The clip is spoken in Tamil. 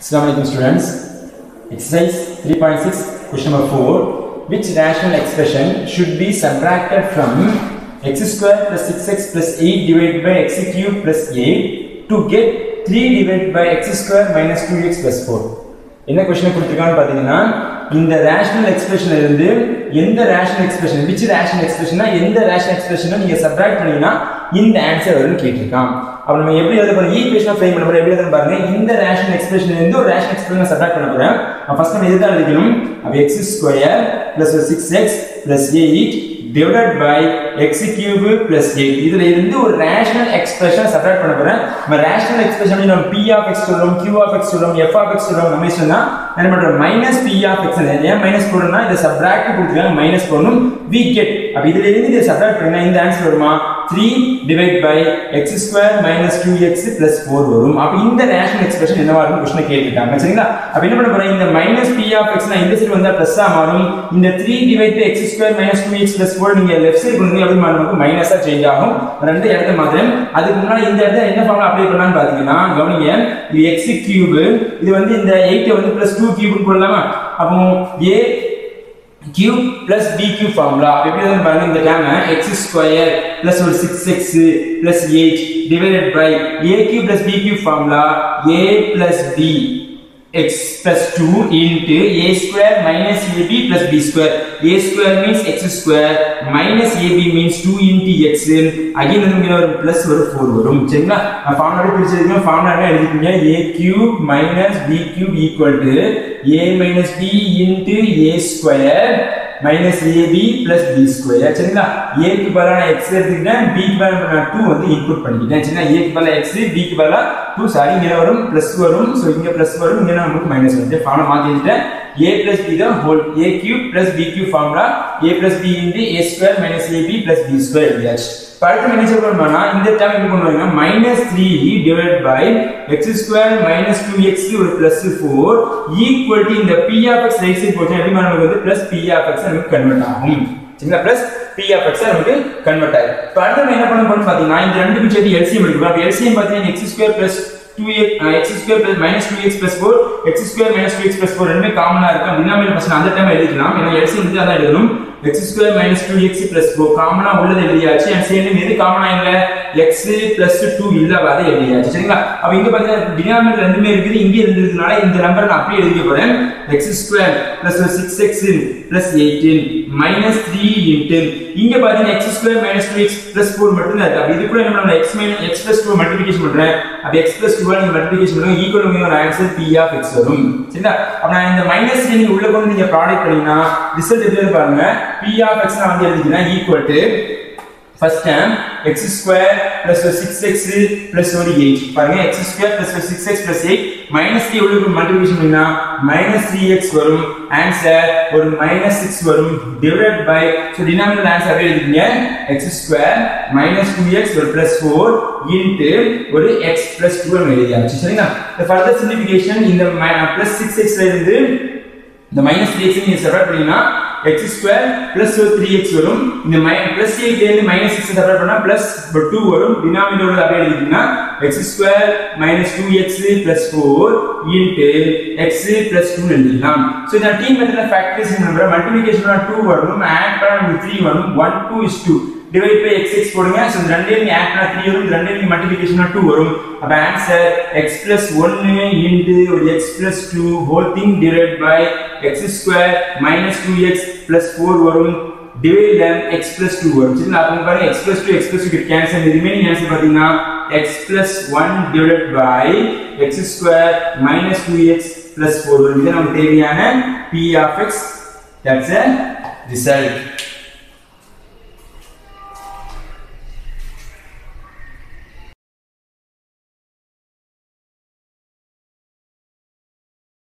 Assalamualaikum students. Exercise 3.6 question number 4. Which rational expression should be subtracted from x square plus 6x plus 8 divided by x cube plus 8 to get 3 divided by x square minus 2x plus 4? என்ன क्वेश्चन கொடுத்திருக்கான்னு பாத்தீங்கன்னா இந்த ரேஷனல் எக்ஸ்பிரஷன்ல இருந்து எந்த ரேஷனல் எக்ஸ்பிரஷன் which ரேஷனல் எக்ஸ்பிரஷனா எந்த ரேஷனல் எக்ஸ்பிரஷனை நீங்க சப்ட்ராக்ட் பண்ணீங்கன்னா இந்த ஆன்சர் வரும்னு கேட்டிருக்கான். அப்ப நம்ம எப்படி எழுத போறோம் ஈக்குவேஷனை ஃப்ரேம் பண்ண போறோம் எப்படி எழுதணும் பாருங்க. இந்த ரேஷனல் எக்ஸ்பிரஷன்ல இருந்து ஒரு ரேஷனல் எக்ஸ்பிரஷனை சப்ட்ராக்ட் பண்ண போறோம். ஃபர்ஸ்ட் நம்ம எதுதான் எழுதிக்கணும் அப்ப x square plus 6x plus 8 divided by x cube plus 8 இதுல இருந்து ஒரு ரேஷனல் எக்ஸ்பிரஷன் சப்ட்ராக்ட் பண்ண போறோம். நம்ம ரேஷனல் எக்ஸ்பிரஷன் நம்ம p of x சொல்றோம் q of x சொல்றோம் f of x சொல்றோம் நம்ம சொன்னா என்ன பண்றோம் minus p of x ஏன் மைனஸ் போடுறோம்னா இத சப்ட்ராக்ட் கொடுத்துருக்காங்க மைனஸ் போடணும் we get அப்ப இதுல இருந்து இத சப்ட்ராக்ட் பண்ணா இந்த ஆன்சர் வருமா 3 divided by x square minus 2x plus 4 வரும். அப்ப இந்த ரேஷனல் எக்ஸ்பிரஷன் என்னவா இருக்கும் क्वेश्चन கேட்டிருக்காங்க சரிங்களா. அப்ப என்ன பண்ண போறோம் இந்த minus p of x னா இந்த சைடு வந்தா பிளஸ் ஆ மாறும். இந்த 3 divided by x square minus 2x plus 4 நீங்க லெஃப்ட் சைடு கொண்டு வந்து நமக்கு மைனஸா சேஞ்ச் ஆகும். ரெண்டு இடத்தை மாத்திரம் அதுக்கு முன்னாடி இந்த இடத்துல என்ன ஃபார்முலா அப்ளை பண்ணலாம்னு பாத்தீங்கன்னா கவனிங்க இது x கியூப் இது வந்து இந்த 8 வந்து plus 2 கியூப் போடலாமா. அப்போ a cube plus b cube formula எப்படி வந்து பாருங்க இந்த term x square plus 6x plus 8 divided by a cube plus b cube formula a plus b x plus 2 into a square minus ab plus b square. A square means x square minus ab means 2 into x again நமக்கு ஒரு plus ஒரு 4 வரும் சரிங்களா. ஃபார்முலா பிரிச்சிருக்கோம் ஃபார்முலா எழுதிக்கீங்க a cube minus b cube equal to a minus b into a square minus ab plus b square சரிங்களா. a க்கு பதிலா நான் x எடுத்துக்கிட்டேன் b க்கு பதிலா நான் 2 வந்து இன்புட் பண்ணிட்டேன் சரிங்களா. a க்கு பதிலா x b க்கு பதிலா 2 சாரி இங்க வரும் பிளஸ் வரும் சோ இங்க பிளஸ் வரும் இங்க நமக்கு மைனஸ் வந்து ஃபார்முலா மாத்திட்டேன் a plus b the whole a cube plus b cube formula a plus b into a square minus ab plus b square எழுதியாச்சு. அடுத்து என்ன சொல்றோம்னா இந்த டேர்ம் எப்படி கொண்டு வரீங்க -3 divided by x square minus 2x ஒரு plus 4 equal to இந்த p of x right side போச்சா எப்படி நமக்கு வந்து plus p of x நமக்கு கன்வர்ட் ஆகும் சரிங்களா. plus p of x நமக்கு கன்வர்ட் ஆகும். அடுத்து நம்ம என்ன பண்ண போறோம் பாத்தீங்கன்னா இந்த ரெண்டு பிச்சைக்கு LCM எடுக்கணும். அப்ப LCM பாத்தீங்கன்னா x square plus 2x x square plus minus 2x plus 4 x square minus 2x plus 4 ரெண்டுமே காமனா இருக்கு. டினாமினேட்டர் ஃபர்ஸ்ட் அந்த டைம் எழுதிக்கலாம். ஏன்னா LCM வந்து அத எழுதணும். x square minus 2x plus 4 காமனா உள்ளது எழுதியாச்சு. and சேம் எது காமனா இல்ல x plus 2 இல்ல அத எழுதியாச்சு சரிங்களா. அப்ப இங்க பாத்தீங்கன்னா டினாமினேட்டர் ரெண்டுமே இருக்குது இங்க இருந்ததுனால இந்த நம்பரை நான் அப்படியே எழுதிக்க போறேன். x square plus 6x plus 18 minus 3 into இங்க பாத்தீங்கன்னா x square minus 2x plus 4 மட்டும் தான் இருக்கு. அப்ப இது கூட என்ன பண்ணலாம் x plus 2 மல்டிப்ளிகேஷன் பண்றேன். அப்ப x plus 2 நீங்க மல்டிப்ளிகேஷன் பண்ணுங்க ஈக்குவல் டு ஒரு ஆன்சர் p of x வரும் சரிங்களா. அப்ப நான் இந்த மைனஸ் நீங்க உள்ள கொண்டு நீங்க ப்ராடக்ட் பண்ணீங்கன்னா ரிசல்ட் எப்படி பாருங்க p of x நான் வந்து எழுதிக்கிறேன் equal to first term x square plus 6x plus 8 பாருங்க x square plus 6x plus 8 minus 3 உள்ள மல்டிப்ளிகேஷன் பண்ணா -3x வரும் ஆன்சர் ஒரு -6 வரும் divided by so denominator answer அப்படியே எழுதிங்க x square -2x ஒரு +4 into ஒரு x plus 2 எழுதியாச்சு சரிங்களா. the further simplification இந்த +6x ல இருந்து இந்த -3x நீங்க செப்பரேட் பண்ணீங்கன்னா x square plus 3x வரும். இந்த plus 8 ல இருந்து -6 செப்பரேட் பண்ணா plus 2 வரும். டினாமினேட்டர் அப்படியே எழுதிட்டீங்கன்னா x square minus 2x plus 4 into x plus 2 எழுதிடலாம். சோ இந்த t மெத்தட்ல ஃபேக்டரைசேஷன் பண்ற மல்டிப்ளிகேஷன்ல 2 வரும் ஆட் பண்ணா 3 வரும் 1 2 is 2 டிவைட் பை x போடுங்க. சோ இந்த ரெண்டையும் நீங்க ஆட் பண்ணா 3 வரும் ரெண்டையும் நீங்க மல்டிப்ளிகேஷன்ல 2 வரும். அப்ப answer x plus 1 into x plus 2 whole thing divided by x square minus 2x plus 4 வரும் divided by x plus 2 வரும் சரிங்களா. அப்ப பாருங்க x plus 2 cancel the remaining answer பாத்தீங்கன்னா x plus 1 divided by x square minus 2x plus 4 வரும். இது நமக்கு தேவையான p of x. That's a result.